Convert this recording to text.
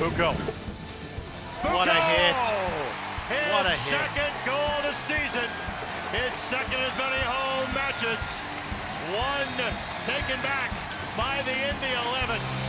Bucco. What a hit. His What a hit. second goal of the season. His second as many home matches. One taken back by the Indy 11.